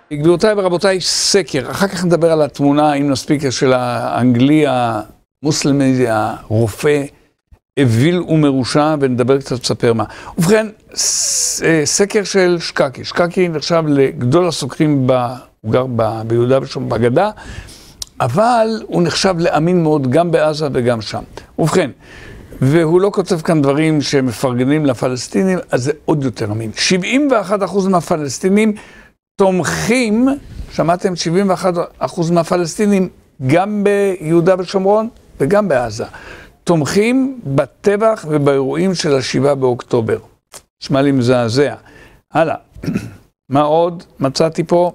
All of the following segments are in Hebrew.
גבירותיי ורבותיי, סקר, אחר כך נדבר על התמונה, אם נספיק, של האנגלי המוסלמי, הרופא, אוויל ומרושע, ונדבר קצת, ספר מה. ובכן, סקר של שקקי. שקקי נחשב לגדול הסוקרים, הוא גר ביהודה ושומרון, בגדה, אבל הוא נחשב לאמין מאוד גם בעזה וגם שם. ובכן, והוא לא כותב כאן דברים שמפרגנים לפלסטינים, אז זה עוד יותר אמין. 71% מהפלסטינים תומכים, שמעתם? 71% מהפלסטינים, גם ביהודה ושומרון וגם בעזה, תומכים בטבח ובאירועים של ה7 באוקטובר. נשמע לי מזעזע. הלאה. מה עוד מצאתי פה?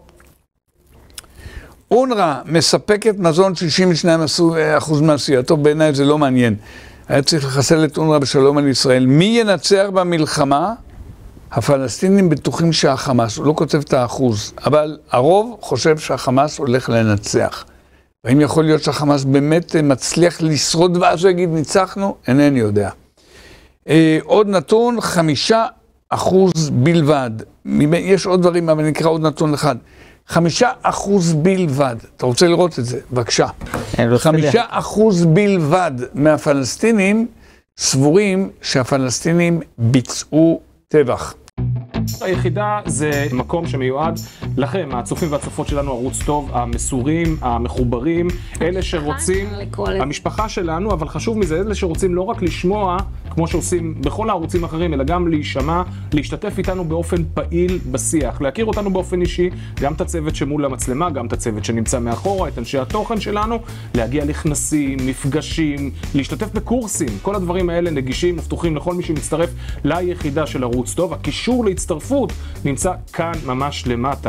אונר"א מספקת מזון 62% מעשייתו, בעיניי זה לא מעניין. היה צריך לחסל את אונר"א בשלום על ישראל. מי ינצח במלחמה? הפלסטינים בטוחים שהחמאס, הוא לא כותב את האחוז, אבל הרוב חושב שהחמאס הולך לנצח. והאם יכול להיות שהחמאס באמת מצליח לשרוד ואז הוא יגיד ניצחנו? אינני יודע. עוד נתון, 5% בלבד. יש עוד דברים, אבל נקרא עוד נתון אחד. 5% בלבד. אתה רוצה לראות את זה? בבקשה. 5% בלבד מהפלסטינים סבורים שהפלסטינים ביצעו טבח. היחידה זה מקום שמיועד לכם, הצופים והצופות שלנו, ערוץ טוב, המסורים, המחוברים, אלה שרוצים, המשפחה שלנו, אבל חשוב מזה, אלה שרוצים לא רק לשמוע, כמו שעושים בכל הערוצים האחרים, אלא גם להישמע, להשתתף איתנו באופן פעיל בשיח, להכיר אותנו באופן אישי, גם את הצוות שמול המצלמה, גם את הצוות שנמצא מאחורה, את אנשי התוכן שלנו, להגיע לכנסים, מפגשים, להשתתף בקורסים, כל הדברים האלה נגישים ופתוחים לכל מי שמצטרף ליחידה של ערוץ טוב. הקישור להצטרפות נמצא כאן ממש למטה.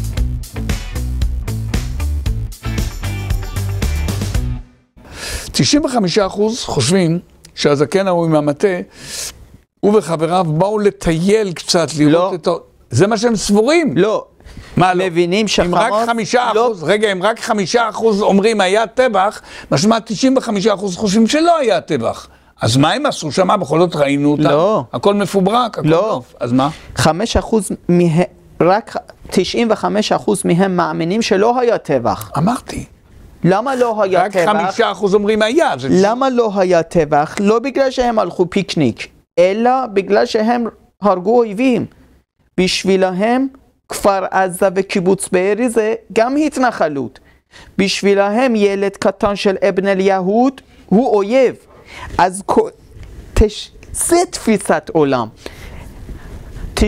,95% חושבים שהזקן ההוא עם המטה, הוא וחבריו באו לטייל קצת, לראות את ה... זה מה שהם סבורים. לא. מה לא? מבינים שחמאס... אם רק 5% אומרים היה טבח, משמע 95% חושבים שלא היה טבח. אז מה הם עשו שם? בכל זאת ראינו אותם? לא. הכל מפוברק, הכל טוב. אז מה? 5% מהם, רק 95% מהם מאמינים שלא היה טבח. אמרתי. למה לא היה טבח? רק 5% אומרים היה. למה לא היה טבח? לא בגלל שהם הלכו פיקניק, אלא בגלל שהם הרגו אויבים. בשבילהם כפר עזה וקיבוץ בארי זה גם התנחלות. בשבילהם ילד קטן של אבן אל-יהוד הוא אויב. אז זה תפיסת עולם. 95%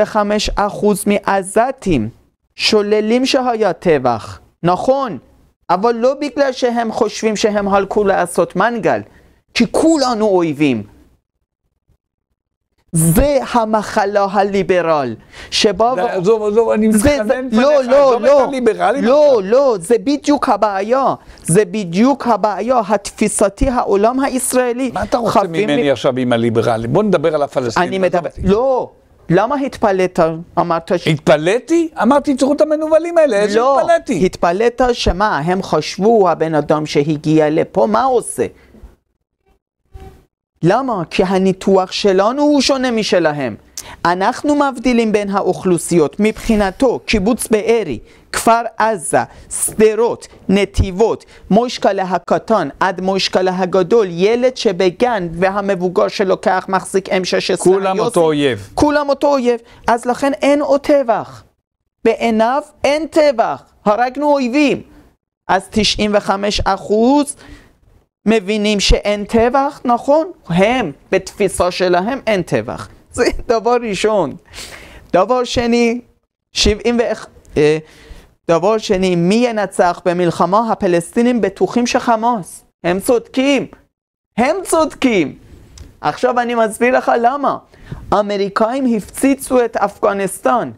מעזתים שוללים שהיה טבח. נכון, אבל לא בגלל שהם חושבים שהם הלכו לעשות מנגל, כי כולנו אויבים. זה המחלה הליברל שבא אני מתכוון לא, זה בדיוק הבעיה. זה בדיוק הבעיה התפיסתי העולם הישראלי. מה אתה רוצה ממני עכשיו עם הליברלי? בוא נדבר על הפלסטינים. אני מדבר, לא. למה התפלאת? אמרת התפלאתי? אמרתי תראו את המנוולים האלה, איזה התפלאתי? לא, התפלאת שמה? הם חשבו הבן אדם שהגיע לפה, מה עושה? למה? כי הניתוח שלנו הוא שונה משלהם. אנחנו מבדילים בין האוכלוסיות. מבחינתו, קיבוץ בארי, כפר עזה, שדרות, נתיבות, מושקלה הקטן עד מושקלה הגדול, ילד שבגן והמבוגר שלוקח מחזיק M16. כולם אותו אויב. כולם אותו אויב. אז לכן אין עוד טבח. בעיניו אין טבח. הרגנו אויבים. אז 95% מבינים שאין טבח, נכון? הם, בתפיסה שלהם, אין טבח. זה דבר ראשון. דבר שני, דבר שני, מי ינצח במלחמה? הפלסטינים בטוחים שחמאס. הם צודקים. הם צודקים. עכשיו אני מסביר לך למה. האמריקאים הפציצו את אפגניסטן.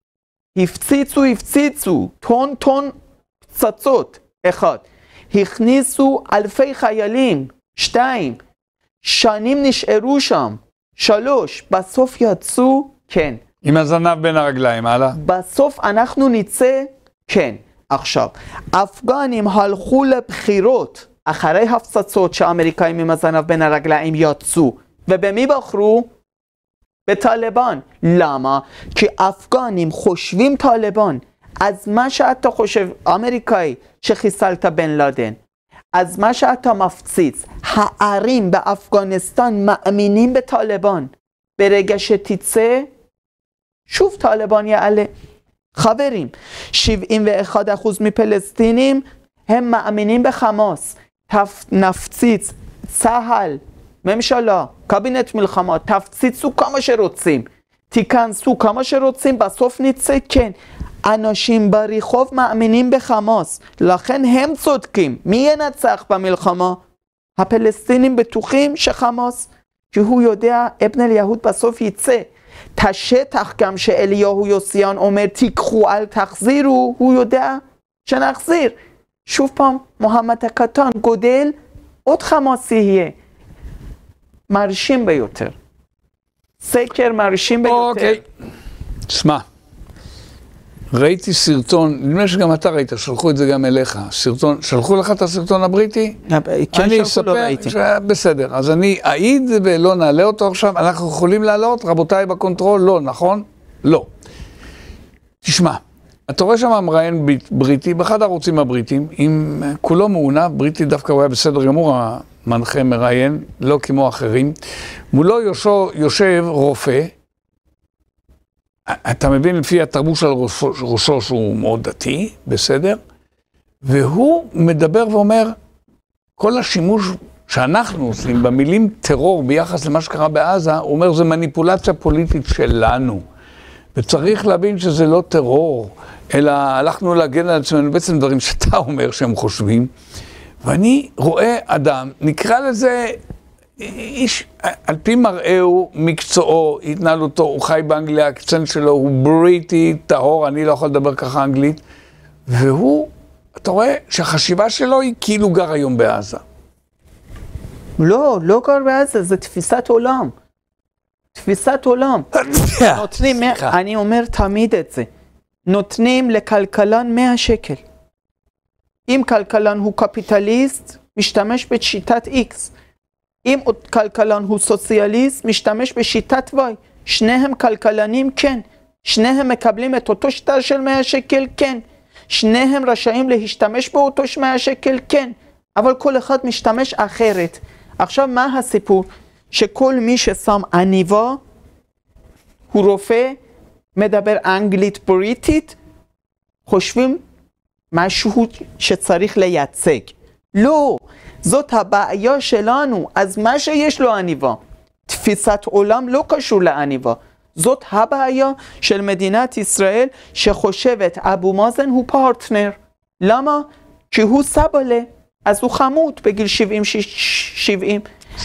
הפציצו. טון פצצות. 1. הכניסו אלפי חיילים. 2. שנים נשארו שם. 3. בסוף יצאו, כן. עם הזנב בין הרגליים, הלאה. בסוף אנחנו נצא, כן. עכשיו, אפגנים הלכו לבחירות אחרי הפצצות שהאמריקאים עם הזנב בין הרגליים יצאו. ובמי בחרו? בטליבן. למה? כי אפגנים חושבים טליבן. אז מה שאתה חושב, אמריקאי שחיסלת בן לאדן, אז מה שאתה מפציץ, הערים באפגניסטן מאמינים בטליבן. ברגע שתצא, שוב טליבן יעלה. חברים, 71% מפלסטינים הם מאמינים בחמאס. נפציץ, צהל, ממשלה, קבינט מלחמה, תפציצו כמה שרוצים, תיכנסו כמה שרוצים, בסוף נצא כן. אנשים ברחוב מאמינים בחמאס, לכן הם צודקים. מי ינצח במלחמה? הפלסטינים בטוחים שחמאס, כי הוא יודע, אבן אל-יהוד בסוף יצא. את השטח גם שאליהו יוסיאן אומר, תיקחו אל תחזירו, הוא יודע שנחזיר. שוב פעם, מוחמד הקטן גודל, עוד חמאס יהיה. מרשים ביותר. סקר מרשים ביותר. אוקיי. תשמע, ראיתי סרטון, נדמה שגם אתה ראית, שלחו את זה גם אליך. סרטון, שלחו לך את הסרטון הבריטי? כן, שלחו, לא ראיתי. בסדר, אז אני אעיד ולא נעלה אותו עכשיו. אנחנו יכולים לעלות, רבותיי בקונטרול? לא, נכון? לא. תשמע, אתה רואה שם מראיין בריטי, באחד הערוצים הבריטים, עם כולו מעונה, בריטי דווקא הוא היה בסדר גמור, המנחה מראיין, לא כמו אחרים. מולו יושב רופא, אתה מבין לפי התרבות של ראשו שהוא מאוד דתי, בסדר? והוא מדבר ואומר, כל השימוש שאנחנו עושים במילים טרור ביחס למה שקרה בעזה, הוא אומר, זה מניפולציה פוליטית שלנו. וצריך להבין שזה לא טרור, אלא הלכנו להגן על עצמנו, בעצם דברים שאתה אומר שהם חושבים. ואני רואה אדם, נקרא לזה איש, על פי מראהו, מקצועו, התנהלותו, הוא חי באנגליה, הקצן שלו הוא בריטי, טהור, אני לא יכול לדבר ככה אנגלית, והוא, אתה רואה שהחשיבה שלו היא כאילו גר היום בעזה. לא, לא גר בעזה, זה תפיסת עולם. תפיסת עולם. נותנים, אני אומר תמיד את זה, נותנים לכלכלן 100 שקל. אם כלכלן הוא קפיטליסט, משתמש בשיטת X. אם כלכלן הוא סוציאליסט, משתמש בשיטת Y. שניהם כלכלנים, כן. שניהם מקבלים את אותו שטר של 100 שקל, כן. שניהם רשאים להשתמש באותו 100 שקל, כן. אבל כל אחד משתמש אחרת. עכשיו, מה הסיפור? שכל מי ששם עניבה, הוא רופא, מדבר אנגלית בריטית, חושבים משהו שצריך לייצג. לא, זאת הבעיה שלנו. אז מה שיש לו עניבה, תפיסת עולם לא קשור לעניבה. זאת הבעיה של מדינת ישראל שחושבת אבו מאזן הוא פרטנר. למה? כי הוא סבלה, אז הוא חמוד בגיל 70,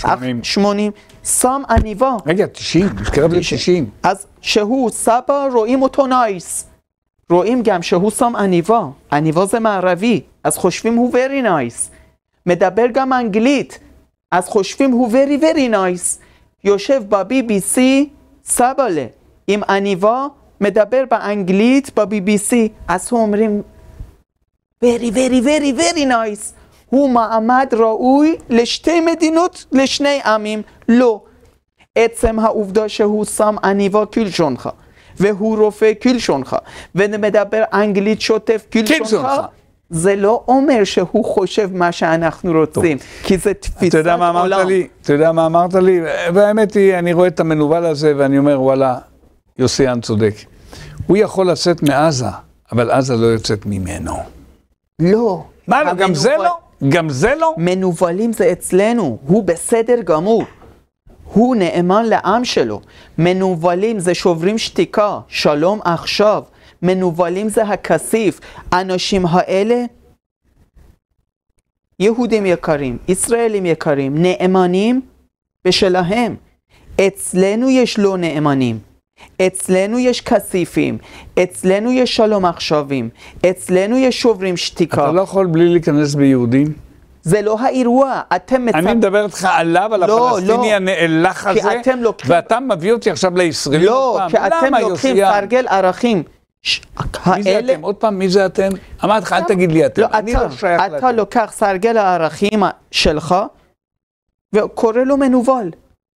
80, שם עניבה. רגע, 90, מתקרב ל-90. אז שהוא סבא רואים אותו נייס. רואים גם שהוא שם עניבה. עניבה זה מערבי, אז חושבים הוא very nice. מדבר גם אנגלית, אז חושבים הוא very very nice. יושב ב-BBC, סבלה, עם עניבה, מדבר באנגלית ב-BBC, אז הוא אומרים very very very very nice. הוא מעמד ראוי לשתי מדינות, לשני עמים. לא. עצם העובדה שהוא שם עניבה כלשונך, והוא רופא כלשונך, ומדבר אנגלית שוטף כלשונך, זה לא אומר שהוא חושב מה שאנחנו רוצים, כי זה תפיסת עולם. אתה יודע מה אמרת לי? והאמת היא, אני רואה את המנוול הזה, ואני אומר, וואלה, יוסיאן צודק. הוא יכול לצאת מעזה, אבל עזה לא יוצאת ממנו. לא. מה לא? גם זה לא? גם זה לא? מנוולים זה אצלנו, הוא בסדר גמור. הוא נאמן לעם שלו. מנוולים זה שוברים שתיקה, שלום עכשיו. מנוולים זה הכסיף. אנשים האלה, יהודים יקרים, ישראלים יקרים, נאמנים בשלהם. אצלנו יש לא נאמנים. אצלנו יש כסיפים. אצלנו יש שלום עכשווים. אצלנו יש שוברים שתיקה. אתה לא יכול בלי להיכנס ביהודים? זה לא האירוע, אני מדבר איתך עליו, על הפלסטיני הנאלח הזה, ואתה מביא אותי עכשיו לישראלים. לא, כי אתם לוקחים סרגל ערכים. מי זה אתם? עוד פעם, מי זה אתם? אמרתי לך, אל תגיד לי אתם. אני לא שייך לאתם. אתה לוקח סרגל הערכים שלך, וקורא לו מנוול.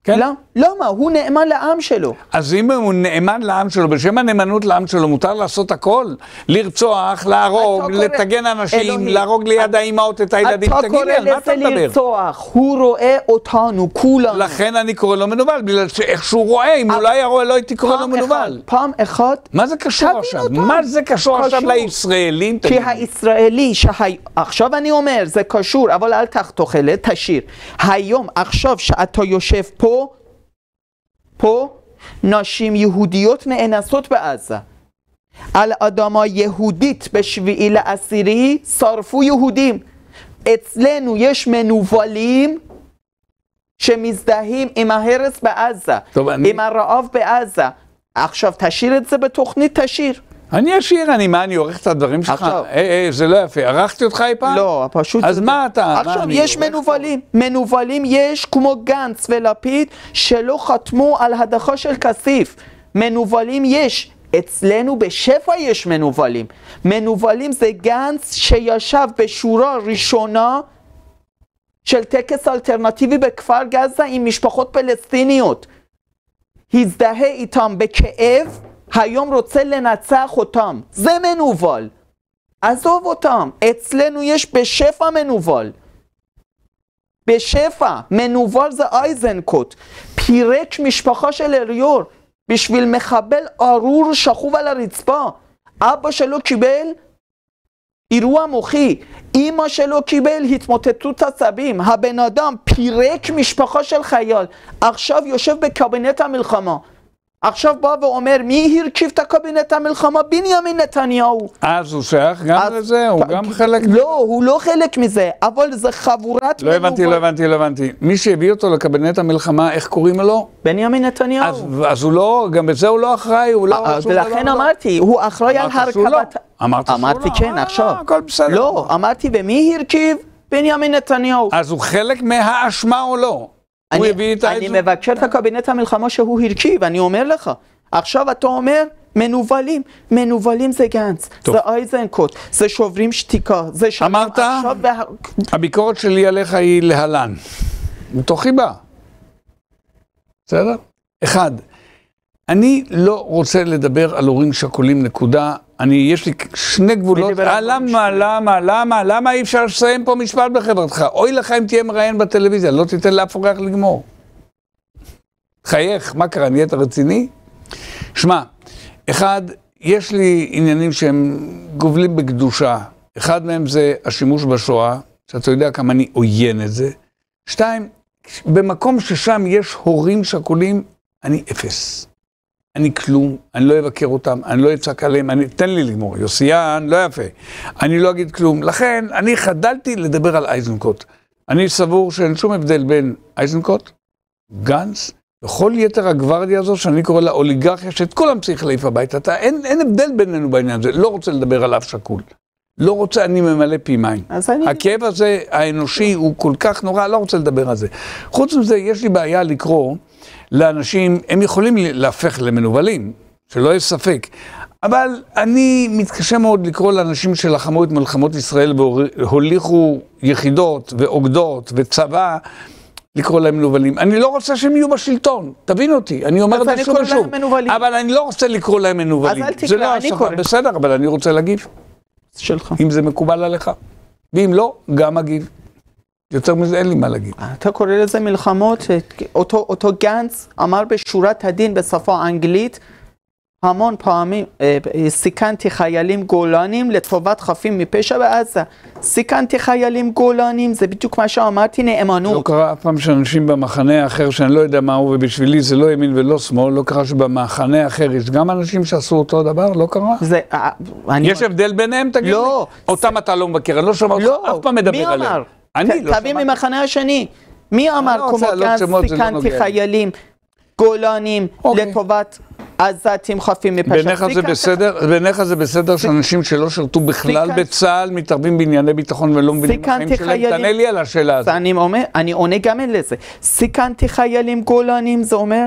כן? למה? הוא נאמן לעם שלו. אז אם הוא נאמן לעם שלו, בשם הנאמנות לעם שלו, מותר לעשות הכל? לרצוח, להרוג, לתגן אנשים, להרוג ליד האימהות את הילדים. תגיד לי, על מה אתה מדבר? אתה קורא לזה לרצוח, הוא רואה אותנו, כולנו. לכן אני קורא לו מנוול, בגלל שאיך שהוא רואה, אם הוא לא היה רואה, לא הייתי קורא לו מנוול. פעם אחת, מה זה קשור עכשיו? מה זה קשור עכשיו לישראלים? כי הישראלי, עכשיו אני אומר, זה קשור, אבל אל תאכלת, תשאיר. היום, עכשיו שאתה יושב פה, נשים יהודיות נאנסות בעזה. על אדמה יהודית בשביעי לעשירי שרפו יהודים. אצלנו יש מנוולים שמזדהים עם ההרס בעזה, עם הרעב בעזה. עכשיו תשאיר את זה בתוכנית, תשאיר. אני אשאיר, אני עורך את הדברים שלך? זה לא יפה. ערכתי אותך אי פעם? לא, פשוט... אז מה אתה? עכשיו יש מנוולים. מנוולים יש כמו גנץ ולפיד שלא חתמו על הדחה של כסיף. מנוולים יש. אצלנו בשפע יש מנוולים. מנוולים זה גנץ שישב בשורה ראשונה של טקס אלטרנטיבי בכפר גזה עם משפחות פלסטיניות. הזדהה איתם בכאב, היום רוצה לנצח אותם. זה מנוול. עזוב אותם. אצלנו יש בשפע מנוול. בשפע. מנוול זה אייזנקוט. פירק משפחה של אריור. בשביל מחבל ארור שכוב על הרצפה. אבא שלו קיבל אירוע מוחי. אמא שלו קיבל התמוטטות עצבים. הבן אדם פירק משפחה של חייל. עכשיו יושב בקבינט המלחמה. עכשיו בא ואומר, מי הרכיב את הקבינט המלחמה? בנימין נתניהו. אז הוא שייך גם לזה? הוא גם חלק? לא, הוא לא חלק מזה, אבל זה חבורת... לא הבנתי. מי שהביא אותו לקבינט המלחמה, איך קוראים לו? בנימין נתניהו. אז הוא לא, גם בזה הוא לא אחראי, הוא לא... ולכן אמרתי, הוא אחראי על הרכבת... אמרתי כן, עכשיו. הכל בסדר. לא, אמרתי, ומי הרכיב? בנימין נתניהו. אז הוא חלק מהאשמה או לא? אני מבקר את הקבינט המלחמה שהוא הרכיב, אני אומר לך. עכשיו אתה אומר, מנוולים זה גנץ, זה אייזנקוט, זה שוברים שתיקה, זה אמרת? הביקורת שלי עליך היא להלן. מתוך חיבה. בסדר? אחד, אני לא רוצה לדבר על הורים שכולים, נקודה. יש לי שני גבולות. למה אי אפשר לסיים פה משפט בחברתך? אוי לך אם תהיה מראיין בטלוויזיה, לא תיתן לאף אורח לגמור. חייך, מה קרה? נהיית רציני? שמע, אחד, יש לי עניינים שהם גובלים בקדושה. אחד מהם זה השימוש בשואה, שאתה יודע כמה אני עוין את זה. שתיים, במקום ששם יש הורים שכולים, אני אפס. אני כלום, אני לא אבקר אותם, אני לא אצעק עליהם, תן לי לגמור, יוסיין, לא יפה. אני לא אגיד כלום. לכן, אני חדלתי לדבר על אייזנקוט. אני סבור שאין שום הבדל בין אייזנקוט, גנץ, וכל יתר הגוורדיה הזו, שאני קורא לה אוליגרכיה, שאת כולם צריך להעיף הביתה. אין הבדל בינינו בעניין הזה, לא רוצה לדבר על אף שקול. לא רוצה, אני ממלא פי מים. הכאב הזה, האנושי, הוא כל כך נורא, לא רוצה לדבר על זה. חוץ מזה, יש לי בעיה לקרוא לאנשים, הם יכולים להפך למנוולים, שלא יש ספק. אבל אני מתקשה מאוד לקרוא לאנשים שלחמו את מלחמות ישראל והוליכו יחידות ואוגדות וצבא, לקרוא להם מנוולים. אני לא רוצה שהם יהיו בשלטון, תבין אותי, אני אומר את זה שוב ושוב. אבל אני לא רוצה לקרוא להם מנוולים. אז אל תקרא, אני קורא. בסדר, אבל אני רוצה להגיב. שלך. אם זה מקובל עליך. ואם לא, גם אגיב. יותר מזה אין לי מה להגיד. אתה קורא לזה מלחמות, אותו גנץ אמר בשורת הדין בשפה האנגלית, המון פעמים, סיכנתי חיילים גולנים לטובת חפים מפשע בעזה. סיכנתי חיילים גולנים, זה בדיוק מה שאמרתי, נאמנות. לא קרה אף פעם שאנשים במחנה האחר, שאני לא יודע מה הוא, ובשבילי זה לא ימין ולא שמאל, לא קרה שבמחנה האחר יש גם אנשים שעשו אותו דבר, לא קרה? יש הבדל ביניהם, תגיד לי? לא. אותם אתה לא מבקר, אני לא שומע אותך אף פעם מדבר עליהם. מי אמר? תביא ממחנה השני. מי אמר כמו גנץ, סיכנתי חיילים גולנים לטובת עזתים חפים מפשע? בעיניך זה בסדר שאנשים שלא שרתו בכלל בצה"ל מתערבים בענייני ביטחון ולא מבינים בחיים שלהם? תענה לי על השאלה הזאת. אני עונה גם לזה. סיכנתי חיילים גולנים, זה אומר,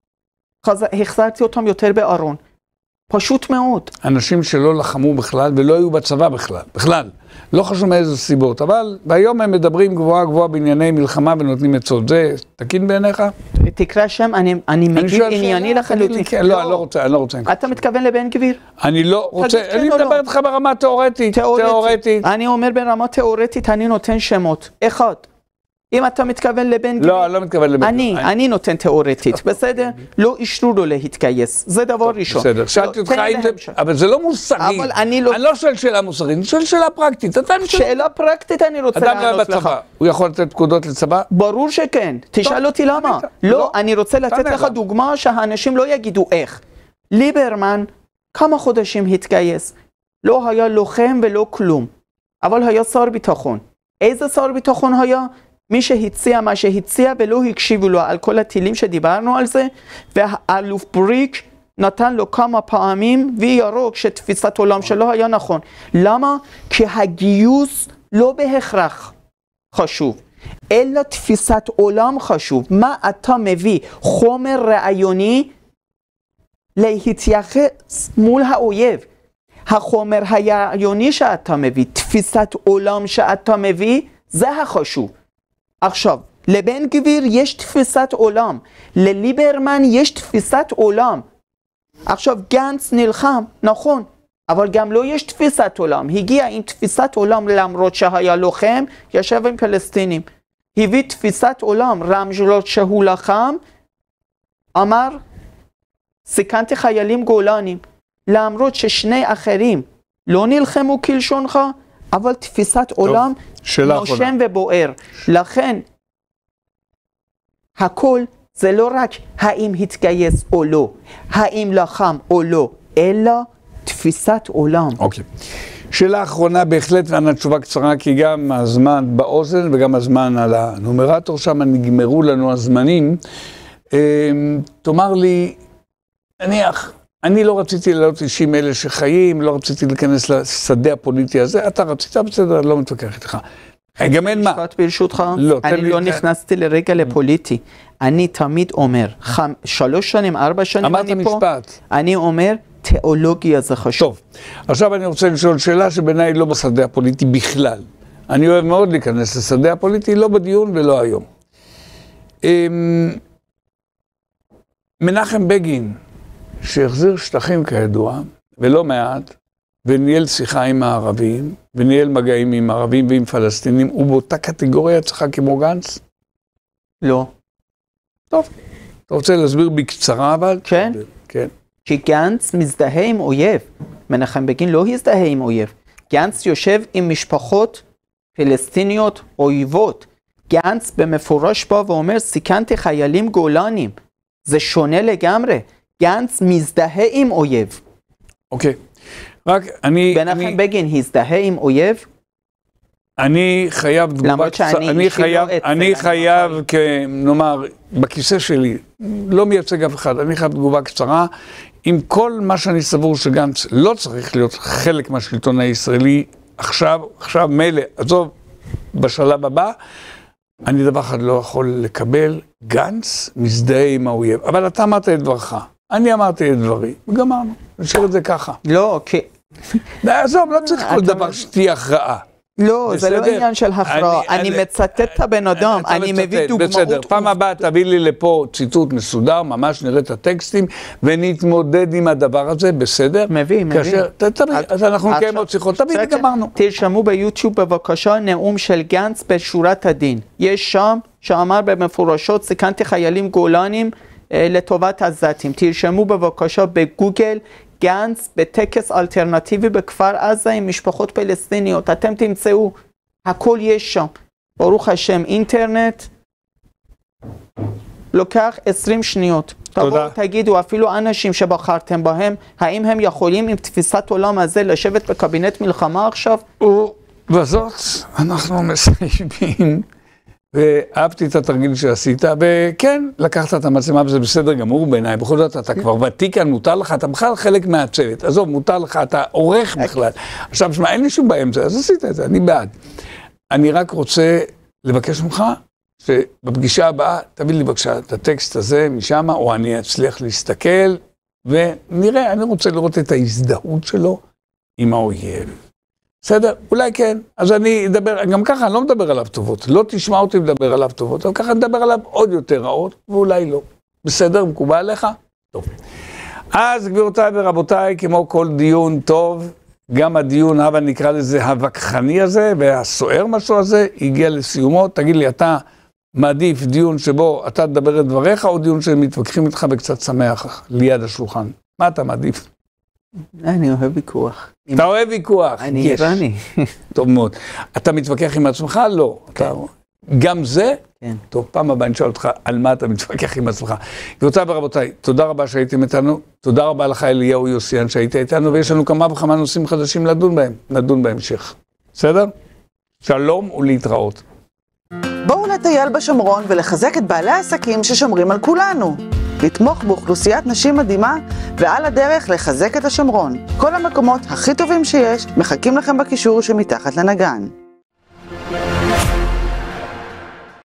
החזרתי אותם יותר בארון. פשוט מאוד. אנשים שלא לחמו בכלל ולא היו בצבא בכלל. לא חשוב מאיזה סיבות, אבל ביום הם מדברים גבוהה בענייני מלחמה ונותנים עצות. זה תקין בעיניך? תקרא שם, אני מגיב ענייני לחלוטין. לא, אני לא רוצה. אתה מתכוון לבן גביר? אני לא רוצה, אני מדבר איתך ברמה תיאורטית. אני אומר ברמה תיאורטית, אני נותן שמות. אחד. אם אתה מתכוון לבן גביר, לא, אני לא מתכוון לבן גביר. אני נותן תיאורטית, בסדר? לא אישרו לו להתגייס, זה דבר ראשון. בסדר, שאלתי אותך אם זה, אבל זה לא מוסרי. אני לא שואל שאלה מוסרית, אני שואל שאלה פרקטית. שאלה פרקטית אני רוצה לענות לך. הוא יכול לתת פקודות לצבא? ברור שכן, תשאל אותי למה. לא, אני רוצה לתת לך דוגמה שהאנשים לא יגידו איך. ליברמן כמה חודשים התגייס, לא היה לוחם ולא כלום, אבל היה שר ביטחון. איזה שר ביטחון היה? מי שהציע מה שהציע ולא הקשיבו לו על כל הטילים שדיברנו על זה, והאלוף בריק נתן לו כמה פעמים וי ירוק שתפיסת עולם שלו היה נכון. למה? כי הגיוס לא בהכרח חשוב, אלא תפיסת עולם חשוב. מה אתה מביא? חומר רעיוני להתייחס מול האויב. החומר הרעיוני שאתה מביא, תפיסת עולם שאתה מביא, זה החשוב. עכשיו, לבן גביר יש תפיסת עולם, לליברמן יש תפיסת עולם. עכשיו, גנץ נלחם, נכון, אבל גם לא יש תפיסת עולם. הגיע עם תפיסת עולם למרות שהיה לוחם, ישב עם פלסטינים. הביא תפיסת עולם, למרות שהוא לחם, אמר, סיכנתי חיילים גולנים. למרות ששני אחרים לא נלחמו כלשונך, אבל תפיסת עולם נושם ובוער. לכן, הכל זה לא רק האם התגייס או לא, האם לחם או לא, אלא תפיסת עולם. אוקיי. שאלה אחרונה בהחלט, ואנה תשובה קצרה, כי גם הזמן באוזן וגם הזמן על הנומרטור שם, נגמרו לנו הזמנים. תאמר לי, אני לא רציתי לעלות אישים אלה שחיים, לא רציתי להיכנס לשדה הפוליטי הזה, אתה רצית, בסדר, לא מתווכח איתך. גם אין מה. משפט ברשותך, לא, אני לא נכנסתי לרגע לפוליטי. אני תמיד אומר, 3 שנים, 4 שנים אני פה, אני אומר, תיאולוגיה זה חשוב. טוב, עכשיו אני רוצה לשאול שאלה שבעיניי לא בשדה הפוליטי בכלל. אני אוהב מאוד להיכנס לשדה הפוליטי, לא בדיון ולא היום. מנחם בגין, שהחזיר שטחים כידוע, ולא מעט, וניהל שיחה עם הערבים, וניהל מגעים עם ערבים ועם פלסטינים, הוא באותה קטגוריה צריכה כמו גנץ? לא. טוב, אתה רוצה להסביר בקצרה אבל? כן. כן. כי גנץ מזדהה עם אויב. מנחם בגין לא הזדהה עם אויב. גנץ יושב עם משפחות פלסטיניות אויבות. גנץ במפורש בא ואומר, סיכנתי חיילים גולנים. זה שונה לגמרי. גנץ מזדהה עם אויב. אוקיי. רק אני... מנחם בגין הזדהה עם אויב? אני חייב תגובה קצרה. אני חייב, נאמר, בכיסא שלי, לא מייצג אף אחד, אני חייב תגובה קצרה. עם כל מה שאני סבור שגנץ לא צריך להיות חלק מהשלטון הישראלי, עכשיו מילא, עזוב, בשלב הבא, אני דבר אחד לא יכול לקבל, גנץ מזדהה עם האויב. אבל אתה אמרת את דברך, אני אמרתי את דברי, וגמרנו, נשאיר את זה ככה. לא, כי... עזוב, לא צריך כל דבר שתהיה הכרעה. לא, זה לא עניין של הכרעה, אני מצטט את הבן אדם, אני מביא דוגמאות. בסדר, פעם הבאה תביא לי לפה ציטוט מסודר, ממש נראה את הטקסטים, ונתמודד עם הדבר הזה, בסדר? מביא. אז אנחנו נקיים עוד שיחות, תביא, גמרנו. תרשמו ביוטיוב בבקשה נאום של גנץ בשורת הדין. יש שם שאמר במפורשות, סיכנתי חיילים גולנים לטובת עזתים. תרשמו בבקשה בגוגל, גנץ בטקס אלטרנטיבי בכפר עזה עם משפחות פלסטיניות. אתם תמצאו, הכל יש שם. ברוך השם, אינטרנט לוקח 20 שניות. תבואו תגידו, אפילו אנשים שבחרתם בהם, האם הם יכולים עם תפיסת עולם הזה לשבת בקבינט מלחמה עכשיו? ובזאת אנחנו מסיימים. ואהבתי את התרגיל שעשית, וכן, לקחת את המצלמה, וזה בסדר גמור בעיניי. בכל זאת, אתה כבר ותיק כאן, מותר לך, אתה בכלל חלק מהצוות. עזוב, מותר לך, אתה עורך בכלל. עכשיו, שמע, אין לי שום באמצע, אז עשית את זה, אני בעד. אני רק רוצה לבקש ממך, שבפגישה הבאה, תביא לי בבקשה את הטקסט הזה משם, או אני אצליח להסתכל, ונראה, אני רוצה לראות את ההזדהות שלו עם האויב. בסדר? אולי כן. אז אני אדבר, גם ככה אני לא מדבר עליו טובות. לא תשמע אותי לדבר עליו טובות, אבל ככה נדבר עליו עוד יותר רעות, ואולי לא. בסדר? מקובל עליך? טוב. אז גבירותיי ורבותיי, כמו כל דיון טוב, גם הדיון, אבל נקרא לזה הווכחני הזה, והסוער משהו הזה, הגיע לסיומו. תגיד לי, אתה מעדיף דיון שבו אתה תדבר את דבריך, או דיון שמתווכחים איתך וקצת שמח ליד השולחן? מה אתה מעדיף? אני אוהב ויכוח. אתה אוהב ויכוח? אני איראני. טוב מאוד. אתה מתווכח עם עצמך? לא. כן. גם זה? כן. טוב, פעם הבאה אני שואל אותך על מה אתה מתווכח עם עצמך. גבירותיי ורבותיי, תודה רבה שהייתם איתנו, תודה רבה לך אליהו יוסיאן שהיית איתנו, ויש לנו כמה וכמה נושאים חדשים לדון בהם, נדון בהמשך. בסדר? שלום ולהתראות. בואו לטייל בשומרון ולחזק את בעלי העסקים ששומרים על כולנו. לתמוך באוכלוסיית נשים מדהימה, ועל הדרך לחזק את השומרון. כל המקומות הכי טובים שיש מחכים לכם בקישור שמתחת לנגן.